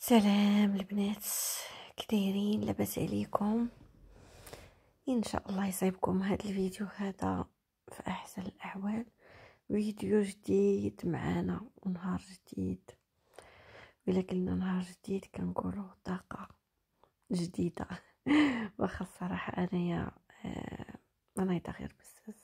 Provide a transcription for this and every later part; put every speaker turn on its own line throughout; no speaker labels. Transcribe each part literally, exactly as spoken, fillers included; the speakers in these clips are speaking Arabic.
سلام البنات، كدايرين؟ لاباس عليكم؟ ان شاء الله يصيبكم هذا الفيديو هذا في احسن الاحوال. فيديو جديد معانا ونهار جديد، ولا قلنا نهار جديد كنقولوا طاقه جديده. واخا الصراحه انايا آه نايضه غير بزاف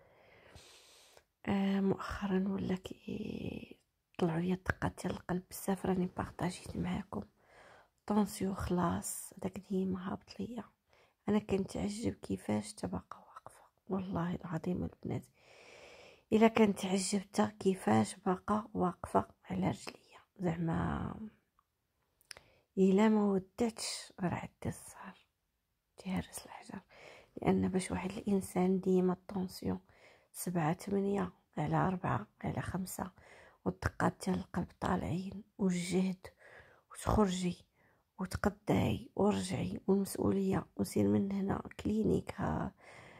آه مؤخرا، ولا كي طلعوا لي الدقات ديال القلب بزاف. راني بارطاجيت معاكم طونسيو خلاص، داك ديما هابط ليا. انا كنتعجب كيفاش تبقى واقفه، والله العظيم البنات الا كنت عجبت كيفاش باقا واقفه على رجليا، زعما الا ما ودعتش راه عندي الصهر تهرس الحجر. لان باش واحد الانسان ديما الطونسيون سبعة ثمانية على أربعة على خمسة، والدقات ديال القلب طالعين، والجهد وتخرجي وتقدعي ورجعي، والمسؤوليه وسير من هنا كلينيك، ها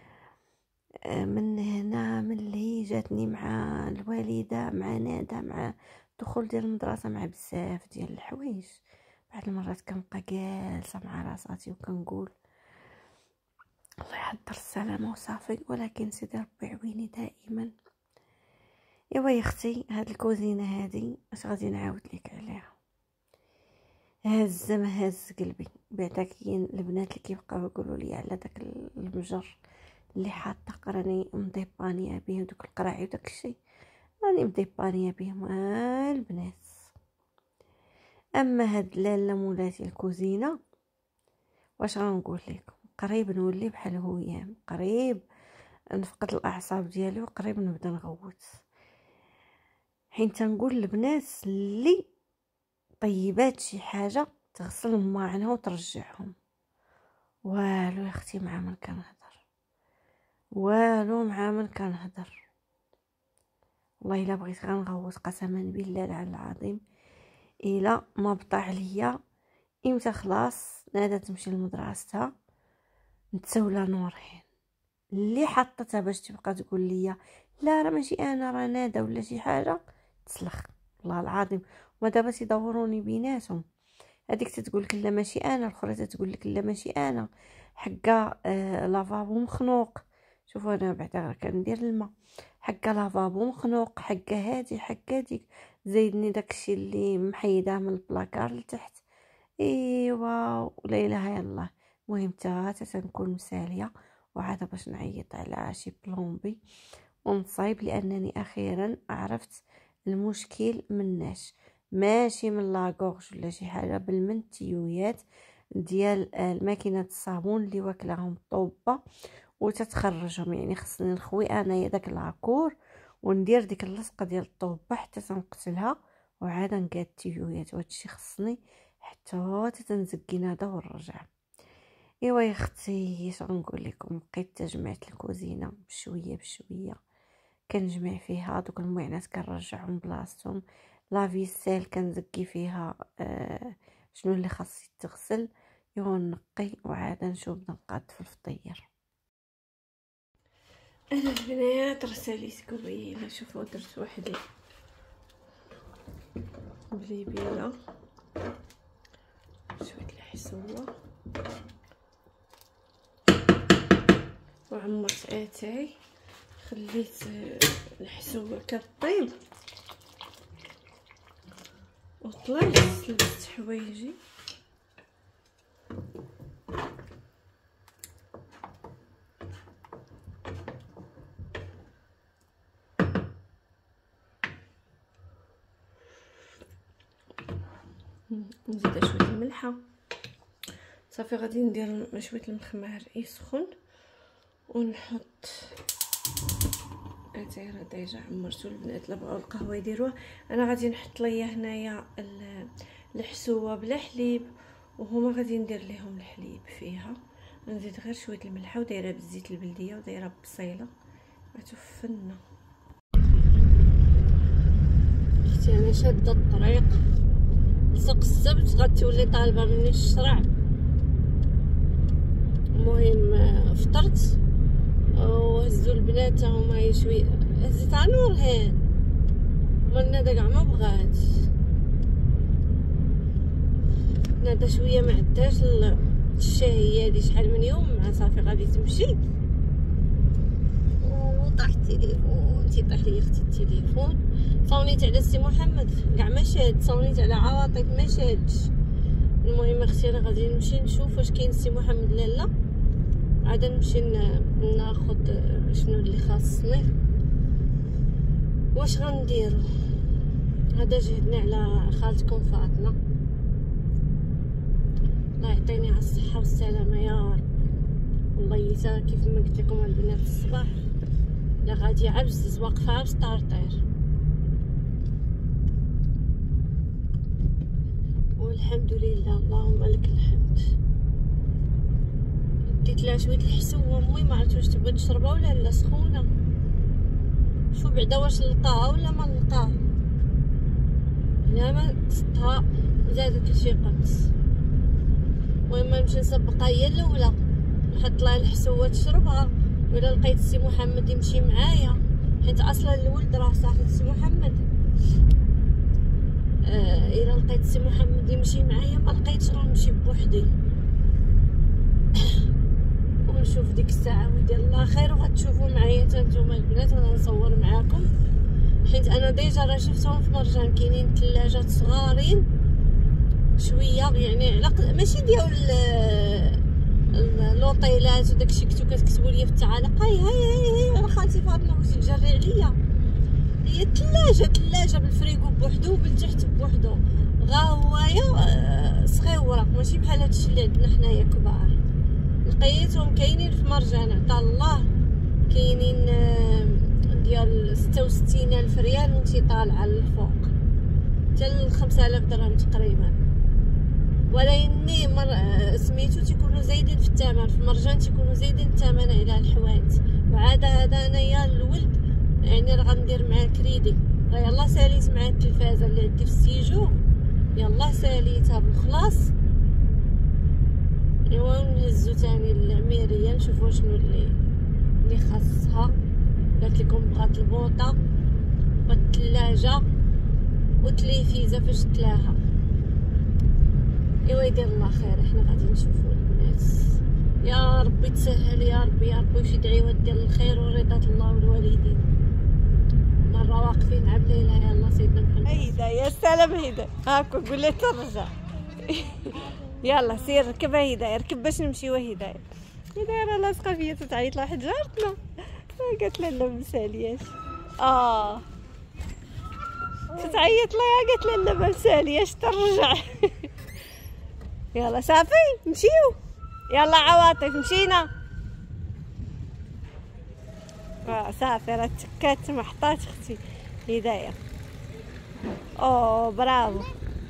من هنا من اللي جاتني مع الوالده مع نادا مع دخول ديال المدرسه مع بزاف ديال الحوايج. بعض المرات كنبقى جالسه مع راساتي وكنقول الله يحضر السلامه وصافي، ولكن سيدي ربي يعويني دائما. ايوا يا اختي، هاد الكوزينه هادي اش غادي نعاود لك عليها؟ هز ما هز قلبي. بعدا كاين البنات اللي كيبقاو يقولوا لي على داك المجر اللي حاطه، راني مضيبانيه به، ودوك القراعي وداك الشيء راني مضيبانيه بهم البنات. اما هاد لاله مولاتي الكوزينه، واش غنقول لكم؟ قريب نولي بحال هويام، قريب نفقد الاعصاب ديالي، وقريب نبدا نغوت. حين تنقول البنات اللي طيبات شي حاجه تغسل ما عنها وترجعهم، والو يا اختي مع من كنهضر، والو مع من كنهضر. والله الا بغيت غنغوت قسما بالله العلي العظيم. الا ما بطا عليا امتى خلاص نادا تمشي لمدرستها نتسولى نورهين اللي حطتها باش تبقى تقول لي لا راه ماشي انا راه نادا ولا شي حاجه، تسلخ والله العظيم. وما دابا تيدوروني بيناتهم، هذيك تتقول لك لا ماشي انا، الاخرى تتقول لك لا ماشي انا، حقا آه لافابو مخنوق. شوفوا انا بعدا كندير الماء، حقا لافابو مخنوق، حقا هادي حقا ديك، زيدني داكشي اللي محيداه من البلاكار لتحت. ايوا ولا اله الا الله. المهم تا تنكون مساليه وعاد باش نعيط على شي بلومبي ونصايب، لانني اخيرا عرفت المشكل مناش، ماشي من لاكورج ولا شي حاجه، بل من التيويات ديال الماكينه الصابون اللي واكلاهم الطوبه وتتخرجهم. يعني خصني نخوي انايا داك لاكور وندير ديك اللصقه ديال الطوبه حتى تنقتلها، وعاد نقاد التيويات، وهادشي خصني حتى تنزكين هذا ونرجع. ايوا يا اختي اش غنقول لكم، بقيت تجمعت الكوزينه بشويه بشويه، كنجمع فيها دوك المعينات كنرجعهم بلاصتهم، لا فيسيل كنزكي فيها آه شنو اللي خاص يتغسل، ايوا نقي وعاد نشوف نقاد في الفطير. انا البنات رساليت قبيله، شوفوا درت واحد بليبيله شويه الحسوه وعمرت اتاي، خليت الحسوه كطيب وطلعت لبست حوايجي. نزيد شويه الملحه صافي، غادي ندير شويه المخمار يسخن ونحط اتاي. راه ديجا عمرتو البنات، لا بغاو القهوه يديروها. انا غادي نحط ليا هنايا الحسوه بلا حليب، وهما غادي ندير ليهم الحليب فيها. نزيد غير شويه الملحه ودايره بالزيت البلديه ودايره ببصيله غتفنى. اختي انا شاده الطريق لسوق السبت، غتولي طالبه مني الشرع. المهم فطرت وهزوا البنات هما شويه، هزيت على نورهان مرنا داك ما بغات. تنادى شويه ما عداش الشهيه هادي شحال من يوم مع صافي غادي تمشي وطاح التليفون تيطيح لي اختي التليفون. صونيت على سي محمد كاع ما شاد، صونيت على عواطف ما شادش. المهم اختي انا غادي نمشي نشوف واش كاين سي محمد لا لا، عاد نمشي ناخذ شنو اللي خاصني واش غنديرو. هذا جهدنا على خالتكم فاطمه، الله يعطيني على الصحه والسلامه يا رب. والله يسا كيف ما قلت لكم البنات الصباح لا غادي عبز واقفه عبز طارطير، والحمد لله اللهم لك الحمد. ديت لها شويه الحسوه امي ما عرفت واش تبغي تشربها ولا لا سخونه، شو بعدا واش نلقاها ولا ما نلقاها. هنا ما تصدها زادت لشي قبس. المهم نمشي نسبقها هي الاولى نحط لها الحسوه تشربها، ولا لقيت سي محمد يمشي معايا حيت اصلا الولد راه صاحب سي محمد. آه الا لقيت سي محمد يمشي معايا ما لقيتش غنمشي بوحدي. ونشوف ديك الساعه ودير الله خير وغتشوفوا معايا حتى نتوما البنات. انا نصور معاكم حيت انا ديجا راه شفتهم في مرجان كاينين ثلاجات صغارين شويه يعني على ماشي ديال اللوطيلات وداكشي كنتو كتكتبوا لي في التعاليق. هاي هاي هاي راه خالتي فاطمه واش تجري عليا، هي ثلاجه ثلاجه بالفريكو بوحدو وبالتحت بوحدو غا هوايا صغيوره ماشي بحال هادشي اللي عندنا حنايا كبار. لقيتهم كاينين في مرجان عطا الله، كاينين ديال ستة وستين الف ريال وانتي طالعه للفوق حتى خمسة آلاف درهم تقريبا. ولكن مر سميتو تيكونوا زايدين في الثمن في مرجان، تيكونوا زايدين الثمن على الحوايج. وعاد هذا انايا الولد يعني راه غندير معاه كريدي، راه يلاه ساليت معاه التلفازه اللي عندي في السيجور يلاه ساليتها بالخلاص. ايوا نهزو تاني للعميريه نشوفو شنو اللي اللي خاصها. قالت لكم بغات البوطه والثلاجه والتلفزه فاش تلاها. ايوا يدير الله خير احنا غادي نشوفوا البنات. يا ربي تسهل يا ربي يا ربي وشي دعيوات ديال الخير ورضا الله والوالدين. مره واقفين عبد لا اله الا الله سيدنا محمد. هيدا يا سلام هيدا هاكا قول لي ترجع. يلا سير ركب هدايا ركب باش نمشيو هدايا. هدايا راه لاصقه فيا تتعيط لها حد جارتنا قالت لها لا مسالياش. اه تتعيط لها قالت لها لا مسالياش ترجع. يلا صافي نمشيو يلا عواطف مشينا. اه صافي راه تكات محطات اختي هدايا. اوه برافو.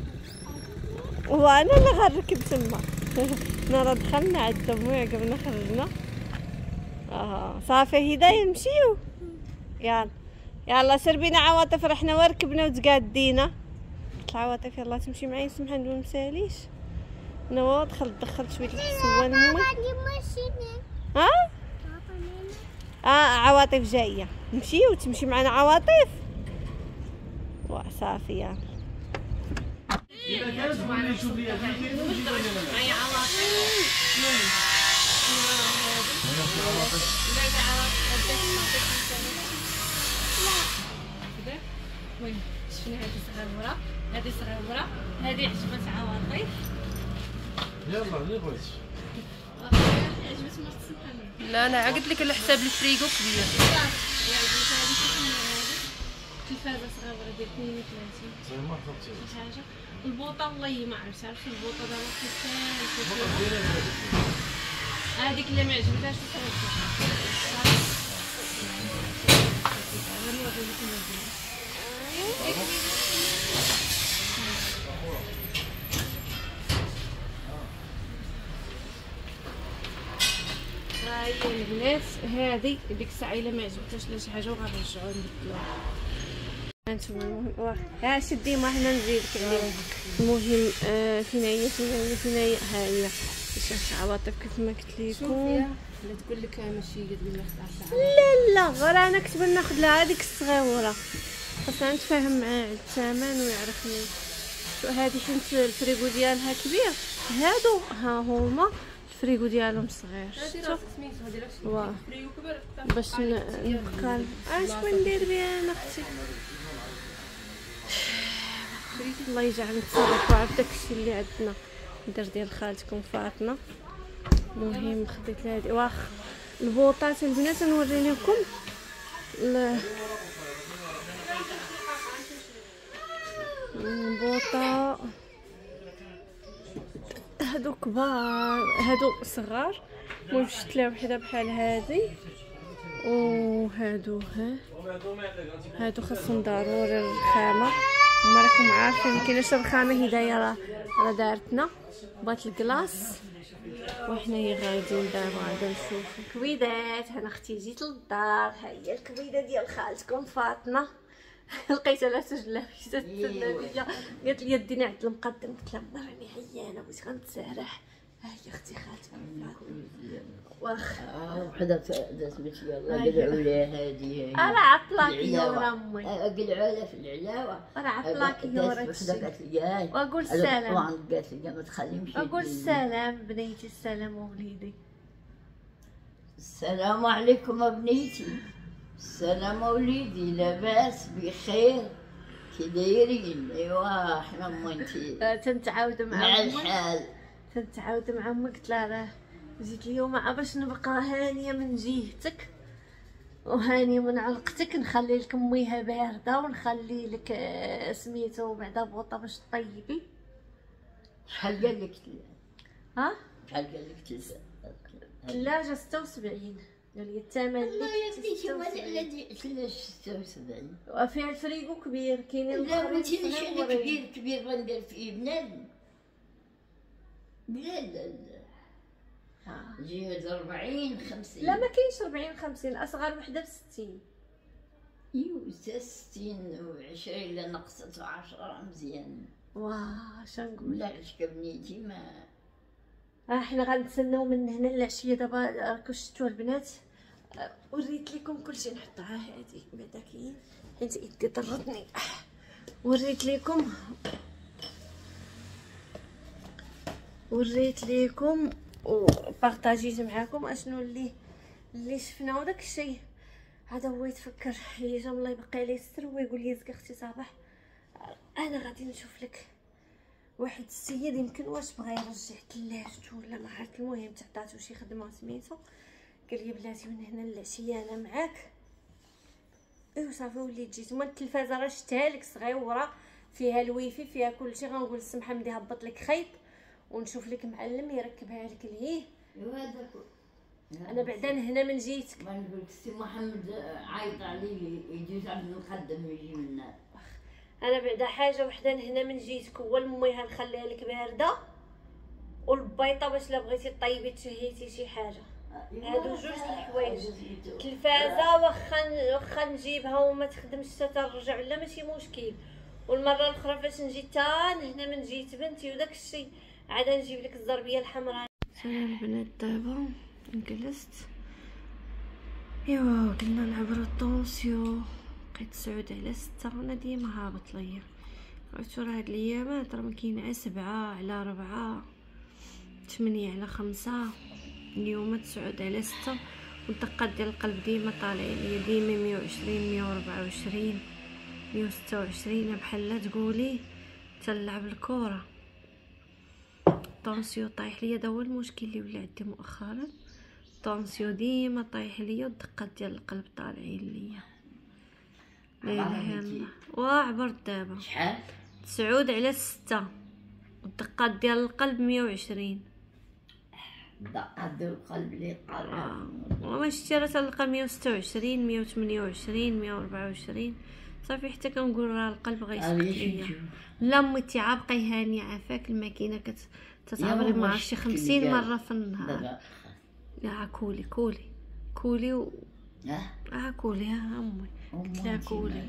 وانا اللي غنركب تما. حنا راه دخلنا عند امي عقبنا خرجنا. اه صافي هدايا نمشيو. يلا يلا سير بينا عواطف رحنا وركبنا وتقادينا. قلت عواطف يلا تمشي معايا سمحان ما نساليش. انا دخلت دخلت شويه الحسوه لامي. ها اه عواطف جايه نمشيو تمشي معنا عواطف. وا صافي يلا
إذا كانت تقول لي شوف لي هذيك
معايا عواطف. المهم شفنا هذه صغيره هذه صغيره هذه عجبت عواطف.
يلا اللي بغيتي.
عجبت مرت سلطان.
لا انا قلت لك على حساب الفريغو كبير.
التلفازه صغيره ديال اثنين وثلاثين.
زعما خدتي
شي حاجه. البوطه والله ما عرفت عرفتي البوطه دابا كيفاش هذيك اللي ما عجبتهاش ترجع. هاي البنات هذه ديك الساعه الا ما عجبتهاش لا شي حاجه وغنرجعوها نبدلوها. هانتوما المهم ها شدي ما حنا نزيدك عليه. المهم آه فين هي فين هي فين هي ها هي شاف عواطف كيف ما قلت لكم.
لا تقول لك ماشي قد ما خدعت.
لا لا غير انا كنت ناخذ لها هذيك الصغيره خاصها نتفاهم معاه على الثمن ويعرفني. هذه حيت الفريغو ديالها كبير، هادو ها هما الفريغو ديالهم صغير.
هادي سميتو هادي راه
واه
فريغو كبير
باش نبقى اشكون ندير بها انا اختي. الله يجعل نتصرفوا على داكشي اللي عندنا. ندير ديال خالتكم فاطمه. المهم خديت هادي واخ البوطات البنات نوري لكم البوطه. هادو كبار هادو صغار. المهم شفت لها وحده بحال هادي وهادو ها هادو خاصهم ضروري الرخامه. هما راكم عارفين مكايناش الرخامه. هدايا راه راه دارتنا بغات الكلاص وحنايا غاديين دابا غادا نشوفو كويدات. انا اختي جيت للدار. ها هي الكويده ديال خالتكم فاطمه. لقيتها لا سجله في الثلاجه قالت لي ديني عند المقدم. قلت لها ما راني عيانه بغيت غنتسارح. ها هي اختي خالتكم واخ
وحده دات بيت يلاه قلعوا لها هذه.
انا عطلاكي يا امي
قلعوا لها في العلاوه.
انا عطلاكي يا
وحده قالت لي هاي
واقول السلام.
طبعا قالت لي ما تخليمش.
اقول السلام بنيتي. السلام وليدي.
السلام عليكم بنيتي. السلام وليدي. لاباس بخير كي دايرين؟ ايوا حنا مونتي
تنتعاود مع
مع الحال.
تنتعاود مع امك. قلت لها راه جيت اليوم باش نبقى هانيه من جهتك وهانيه من علقتك. نخلي لك ميها بارده ونخلي لك سميتو بعدا بوطه باش طيبي.
شحال قال لك؟
ها
شحال قال لك؟
ثلاجه ستة وسبعين. قال لي الثمن
والله يا بنتي ولا ثلاجه ستة وسبعين
وفيها الفريغو كبير. كاينين
لا بغيتي نشري كبير كبير غندير فيه بنادم. لا لا لا جهد أربعين خمسين.
لا ما كاينش أربعين خمسين. اصغر وحده بستين.
ايوا ستين وعشرين. لا نقصت عشرة مزيان.
واه شنقول
لا عشك بنيتي ما
ها حنا غنتسناو من هنا العشيه. دابا راكم شفتوا البنات وريت لكم كلشي. نحطها هذه بعدا كاين حيت يدي ضرتني. وريت لكم وريت لكم وبارطاجيت معاكم اشنو اللي اللي شفنا. وداك الشيء هذا هو يتفكر يجي الله يبقى عليه السر ويقول لي زكي اختي صباح انا غادي نشوف لك واحد السيد يمكن واش بغى يرجع ثلاجته ولا ما عرفت. المهم تعطاتو شي خدمه سميتو. قال لي بلاتي من هنا للعشيه انا معاك. ايوا صافي وليت جيت. هما التلفازه راه شفتها لك صغيره فيها الويفي فيها كلشي. غنقول السمحه مدي هبط لك خيط ونشوف لك معلم يركبها لك لهيه.
ايوا هذاك
انا بعدا هنا من جيتك
ما نقول سي محمد عايط عليه يجي عند المقدم يجي منا.
انا بعدا حاجه وحده هنا من جيتك هو الميها نخليها لك بارده والبيضه باش لا بغيتي طيبي تشهيتي شي حاجه. هادو جوج الحوايج. التلفازه واخا واخا نجيبها وما تخدمش حتى ترجع لا ماشي مشكل. والمره الاخرى فاش نجي حتى هنا من جيت بنتي وداك الشيء عاد نجيب لك الزربيه الحمراء. انا البنات دابا جلست ايوا قلنا نعبروا الطونسيو. لقيت تسعود على ستة. انا ديما هابط ليا. عرفتو راه هاد الايامات راه مكاين على سبعة على ربعة ثمانية على خمسة. اليوم تسعود على ستة والدقات ديال القلب ديما طالعين ليا ديما مية وعشرين مية وربعة وعشرين مية وستة وعشرين بحال لا تقولي تلعب الكره. طونسيو طايح ليا. دا هو المشكل اللي ولا عندي مؤخرا. طونسيو ديما طايح ليا والدقات ديال القلب طالعين ليا. لا اله الا الله. وعبرت دابا
شحال؟
تسعود على ستة والدقات ديال القلب مية وعشرين.
دقات ديال القلب اللي قال
اه وما شتي راه تلقى مية وستة وعشرين مية وثمانية وعشرين مية وربعة وعشرين. صافي حتى كنقول راه القلب غيسكت ليا. لا امي تعابقي هانيه عافاك. الماكينه كتتعبري ما عرفتش خمسين مره في النهار. لا كولي كولي كولي و... اه كولي ها امي قلت لها كولي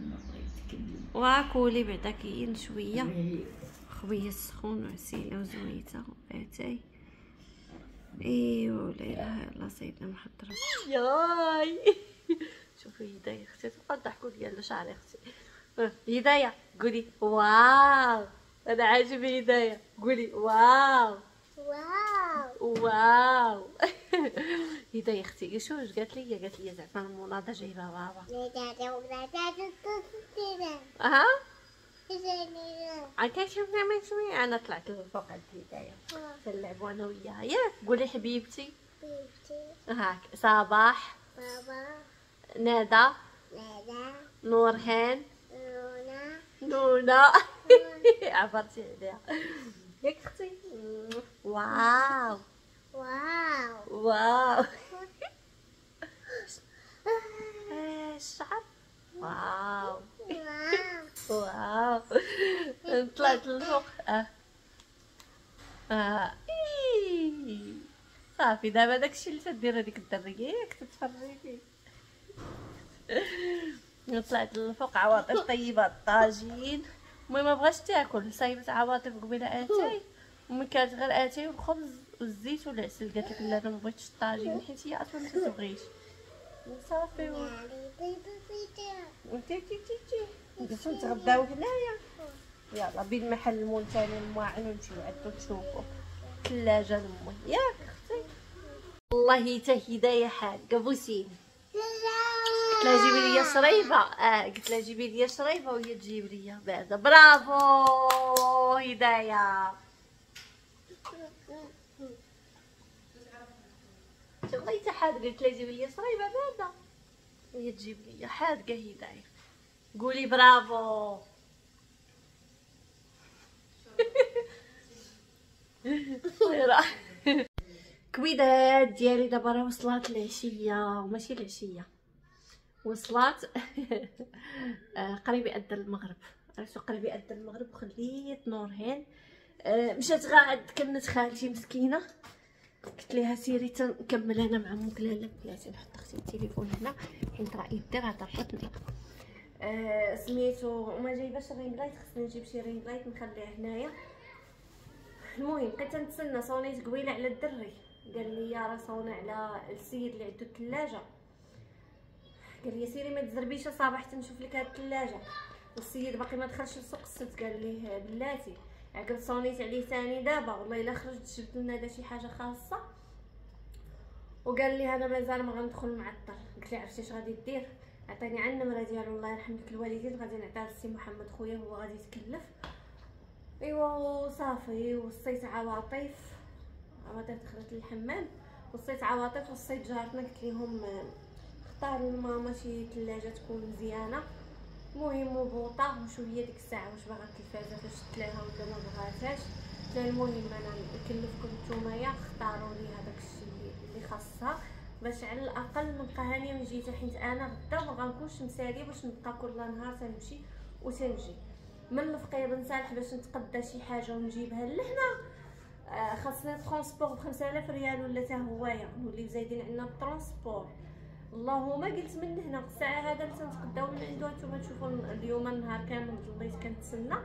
واكولي بعدا كاين شويه خويا السخون وعسيله وزويته اتاي. ايوا لا اله الا الله سيدنا محمد رسول ياي. شوفي هدايا اختي تبقى الضحكوا ديال شعري اختي. هدايا قولي واو انا عاجبني هدايا. قولي واو
واو
واو. هدايا اختي شو واش قالت لي؟ قالت لي زعما المناضه جايبه بابا. ها عاد شوفنا من شويه انا طلعت للفوق عند هدايا نلعبوا انا وياها ياك. قولي حبيبتي. هاك صباح
بابا
ندى
لالا
نورهان
لونا
نونا. عبرتي عليها ياك اختي. واو
واو
واو. الشعر واو
واو
واو. طلعت للفوق. اه اه إيه. صافي دابا داكشي اللي تدير هذيك الدريه ياك تتفرجي فيه. طلعت للفوق عواطف طيبه الطاجين. المهم ما بغاش تاكل صايبت عواطف قبيله اتاي ومن كانت غير اتاي والخبز والزيت والعسل. قالت لك لا انا ما بغيتش الطاجين حيت هي اصلا ما تبغيش. صافي و... انتي تي تي تي قلت نتغداو هنايا. يلا بين محل المونتاني المواعن ونمشيو عندو تشوفو ثلاجه لامي ياك اختي. والله حتى هدايا حاجه بوسيني. قلت لها جيبي لي شريبه. اه قلت لها جيبي لي شريبه وهي تجيب لي بعدا. برافو هدايا. والله حتى حاد قلت لها جيبي لي شريبه بعدا وهي تجيب لي حادقه هدايا. قولي برافو. كويدات ديالي دابا راه وصلات العشيه وماشي العشيه وصلات. قريب يأذن المغرب. عرفتو قريب يأذن المغرب وخليت نورهان مشات غاد كنت خالتي مسكينه. قلت لها سيري تنكمل انا مع امك. لا لا بلاتي نحط اختي التليفون هنا حيت راه يدي راه طرطتني. آه سميتو وما جايباش رين لايت. خصني نجيب شي رين لايت نخليه هنايا. المهم بقيت تنتسنى صونيت قبيله على الدري. قال لي راه صوني على السيد اللي عنده الثلاجه. قال لي سيري ما تزربيش صباح نشوف لك هاد الثلاجه. والسيد باقي ما دخلش لسوق السبت. قال ليه بلاتي عقب صونيت عليه ثاني دابا والله الا خرجت جبت لنا دا شي حاجه خاصه. وقال لي انا مازال ما غندخل معطل. قلت لي عرفتي اش غادي دير؟ عطيني على النمره ديالو الله يرحم لك الوالدين غادي نعطيها للسي محمد خويا هو غادي يتكلف. ايوا صافي وصيت عواطف. عواطف دخلت للحمام وصيت عواطف وصيت جارتنا قلت لهم اختاروا لماما شي ثلاجه تكون مزيانه. المهم وبوطه وشويه ديك الساعه واش باغا التلفازه فاش شفت لها ولا ما بغاتهاش. المهم انا نكلفكم نتوما اختاروا لي هذاك الشيء اللي خاصها باش على الاقل نبقى هانيه من جهتها حيت انا غدا ما غنكونش مساليه باش نبقى كل نهار تنمشي وتنجي من الفقير نصالح باش نتقدى شي حاجه ونجيبها لهنا. آه خاصنا ترونسبور بخمسة آلاف ريال ولا حتى هوايا نوليو زايدين عندنا الترونسبور. اللهم قلت من هنا الساعه هذا اللي تنتقداو من عنده نتوما تشوفوا اليوم النهار كامل ضليت كنتسنى.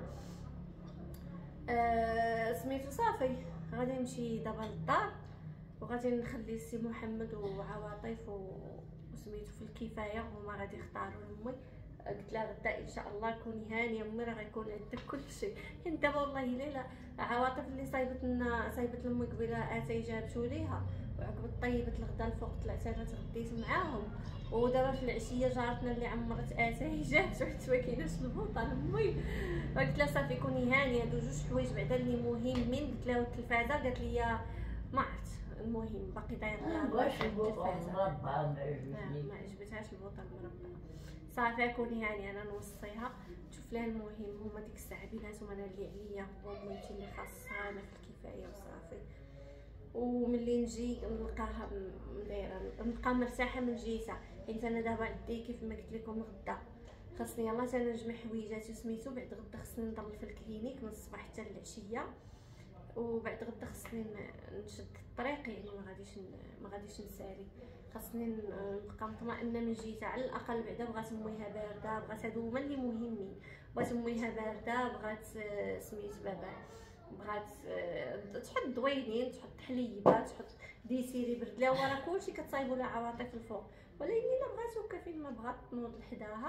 آه سميتو صافي غادي نمشي دابا للدار وغادي نخلي السي محمد وعواطف وسميتو في الكفايه هما غادي يختاروا لامي. قلت لها غدا ان شاء الله كوني هانيه امي راه غيكون عندك كلشي. حيت دابا والله الا عواطف اللي صايبت لنا صايبت لامي قبيله اتاي جابتو ليها وعقب طيبت الغدا الفوق طلعت انا تغديت معاهم. ودابا في العشيه جارتنا اللي عمرت اتاي جات وحتى ما كايناش البوطه لامي. قلت لها صافي كوني هانيه هادو جوج حوايج بعدا اللي مهمين. قلت لها التلفازه قالت لي ما عرفت. المهم باقي داير لها
واش البوطه المربعه ما
ما عجبتهاش البوطه المربعه. صافي كوني هانيه انا نوصيها تشوف لها. المهم هما ديك الساعه بيناتهم انا اللي عليا وامي انت اللي خاصها انا في الكفايه وصافي. وملي نجي نلقاها دايره نبقى مرتاحه من جهتها حيت انا دابا عندي كيف ما قلت لكم غدا خاصني يلاه تنجمع حويجاتي سميتو. بعد غدا خصني نضل في الكلينيك من الصباح حتى العشيه. وبعد غدا خصني نشد الطريق يعني ما غاديش ما غاديش نسالي. خاصني نبقى مطمئنه من جهتها على الاقل. بعدا بغات اميها بارده بغات هادو هما اللي مهمين. بغات اميها بارده بغات سميت بابا بغات تحط دوينين تحط حليبات تحط ديسيري برد لها راه كلشي كتصايبوا لها عواطف الفوق. ولكن الا بغات وكا فين ما بغات تنوض لحداها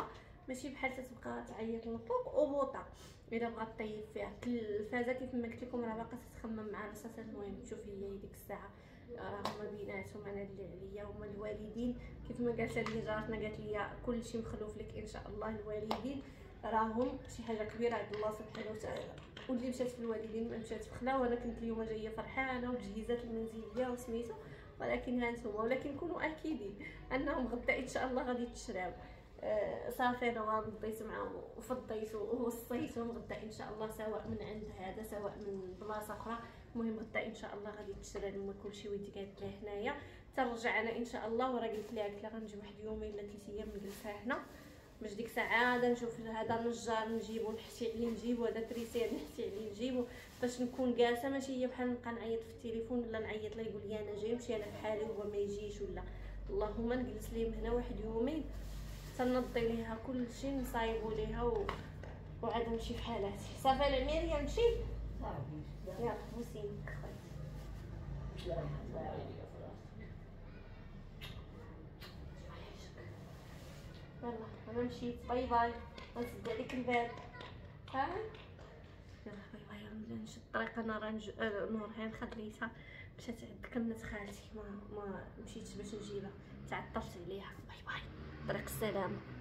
ماشي بحال تتبقى تعيط للفوق وبوطه الا بغات طيب فيها. الفازه كيف ما قلت لكم راه باقا تتخمم مع راسها. المهم شوفي هي ديك الساعه راه هما بيناتهم انا اللي عليا هما الوالدين. كيف ما قالت لي جارتنا قالت لي كلشي مخلوف لك ان شاء الله. الوالدين راهم شي حاجه كبيره عند الله سبحانه وتعالى، واللي مشات في الوالدين ما مشات في خلا. وانا كنت اليوم جايه فرحانه وتجهيزات المنزليه وسميتو، ولكن ها نتوما. ولكن كونوا اكيدين انهم غدا ان شاء الله غادي تشراو. آه صافي انا غنضيت معاهم وفضيت ووصيتهم غدا ان شاء الله، سواء من عند هذا سواء من بلاصه اخرى. المهم غدا ان شاء الله غادي تشرى لهم كلشي وانت قالت لها هنايا. ترجع انا ان شاء الله. وراه قلت لها قلت لها غنجي واحد يومين ولا ثلاث ايام نجلسها هنا باش ديك الساعه عاد نشوف هذا نجار نجيبو نحشي عليه نجيبو، هذا تريسير نحشي عليه نجيبو، باش نكون جالسه. ماشي هي بحال نبقى نعيط في التليفون ولا نعيط له يقول لي انا جاي نمشي انا بحالي وهو ما يجيش ولا. اللهم نجلس ليهم هنا واحد يومين تنضي ليها كلشي نصايبو ليها و... وعاد نمشي في حالاتي. صافي العميريه نمشي يلا بوسيني خويا. يلا انا مشيت باي باي. غنسد عليك الباب ها. يلا باي باي. نبدا نشد الطريق انا راه نج... آه نورهان خليتها مشات عند كنت خالتي ما ما مشيتش باش نجيبها تعطلت عليها. باي باي طريق السلامه.